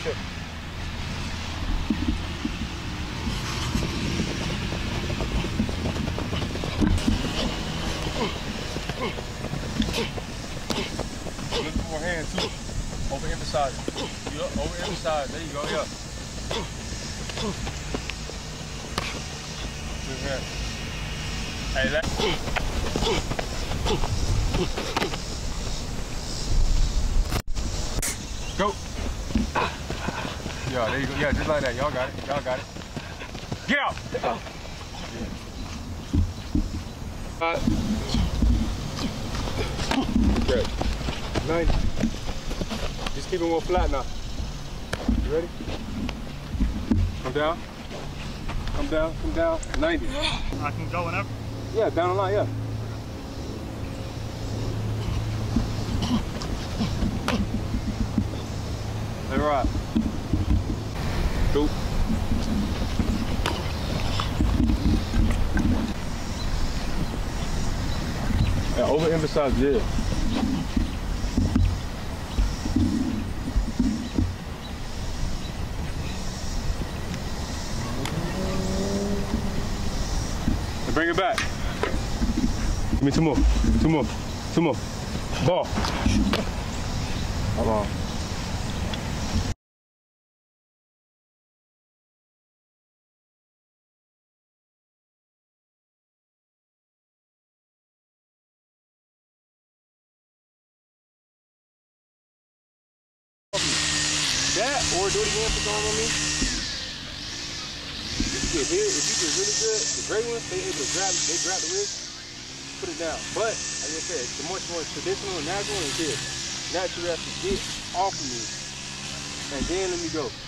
tip. Lift more hand too. Overemphasize it. Yeah, overemphasize. There you go. Yeah. Good hand. Hey, that. Go. Yeah, there you go. Yeah, just like that. Y'all got it. Y'all got it. Get out. Good. 90. Just keep it more flat now. You ready? Come down. Come down. Come down. 90. I can go whenever? Yeah, down the line, yeah. Let it ride. Go. Yeah, overemphasize, yeah. Bring it back. Give me two more. Two more. Two more. Ball. Come on. That or do it again, put the arm on me. If you get hit, if you get really good, the great ones, they able to grab the wrist, put it down. But like I said, the much more traditional and natural is this. Now you have to get off of me. And then let me go.